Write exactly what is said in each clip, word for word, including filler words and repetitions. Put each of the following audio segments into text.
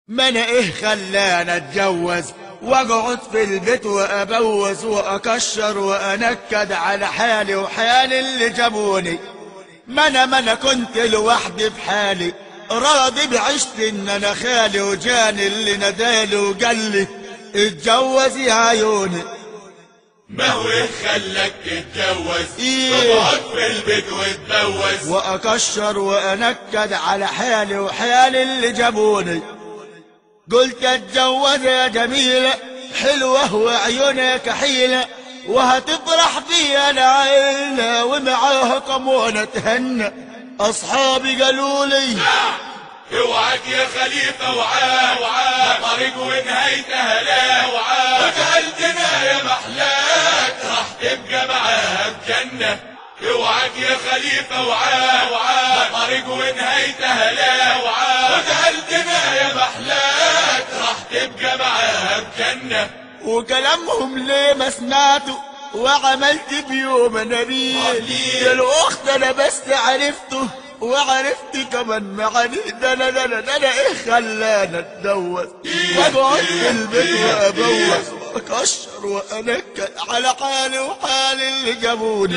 ما انا ايه خلاني اتجوز واقعد في البيت وابوز واكشر وانكد على حالي وحال اللي جابوني. ما انا ما انا كنت لوحدي بحالي راضي بعشت ان انا خالي وجاني اللي ندالي وقال لي اتجوز يا عيوني. ما هو ايه خلاك تتجوز تقعد في البيت وتبوز واكشر وانكد على حالي وحال اللي جابوني. قلت اتجوز يا جميلة حلوة وعيونها كحيلة وهتفرح بيا العيلة ومعاها كمونة تهنى. اصحابي قالوا لي اوعك يا خليفة وعاه وعاه طريق ونهايتها لا وعاه وجعلتنا يا محلاك راح تبقى معاها بجنة. اوعك يا خليفة وعاه وعاه طريق ونهايتها لا وعاه وجعلتنا يا محلاك راح تبقى معاها بجنة. وكلامهم ليه ما سمعته وعملت بيوم نبيل. الاخت انا بس عرفته وعرفت كمان معاني. ده انا ده انا ده انا ايه خلاني اتجوز واقعد في البيت وابوز واكشر وانكد على حالي وحال اللي جابوني.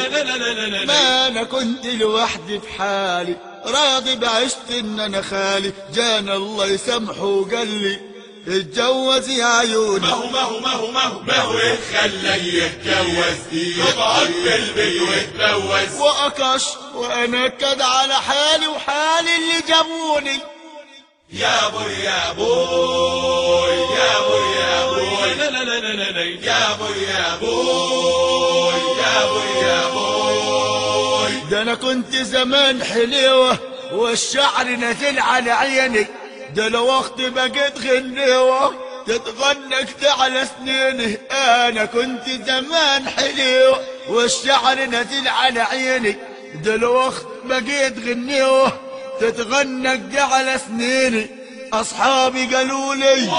ما انا كنت لوحدي بحالي راضي بعشت ان انا خالي جانا الله يسامحه وقال لي اتجوز يا عيوني. ما هو ما هو ما هو ما هو ما هو ايه خلاك يتجوز تقعد في البيت وتبوز واكش وانكد على حالي وحال اللي جابوني. يا بوي يا بوي يا بوي يا بوي لا لا لا لا لا يا بوي يا بوي يا بوي يا بوي. ده انا كنت زمان حليوة والشعر نزل على عيني. ده لو وقت بقيت غنيوة تتغنكت على سنيني. انا كنت زمان حليوة والشعر نزل على عيني. ده لو وقت بقيت غنيوة تتغنكت على سنيني. اصحابي قالوا لي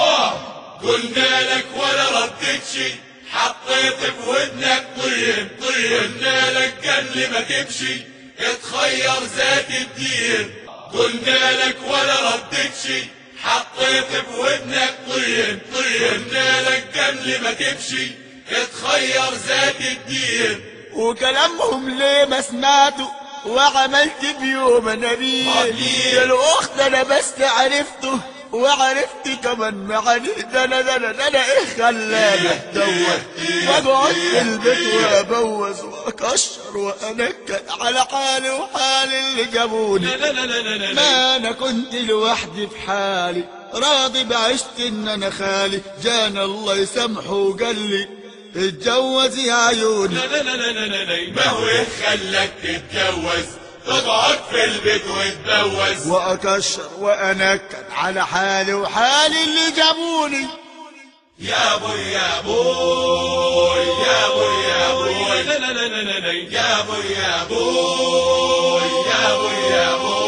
قلنا لك ولا ردتش حطيت في ودنك طين طين. قلنا لك قال لي ما تمشي اتخير ذات الدين. قلنا لك ولا ردتش حطيت في ودنك طين طين. قلنا لك قال لي ما تمشي اتخير ذات الدين. وكلامهم ليه ما سمعته وعملت بيوم نبيل. الاخت انا بس عرفته وعرفت كمان معاني. ده انا ده انا ده انا ايه خلاني اتجوز واقعد في البيت وابوز واكشر وانكد على حالي وحال اللي جابوني. ما انا كنت لوحدي بحالي راضي بعشت ان انا خالي جانا الله يسامحه وقال لي اتجوز يا عيوني. ما هو ايه خلاك تتجوز تقعد في البيت وتبوز واكشر وانكد على حالي وحال اللي جابوني. يا بوي يا بوي يا بوي يا بوي لا لا لا لا يا بوي يا بوي يا بوي يا بوي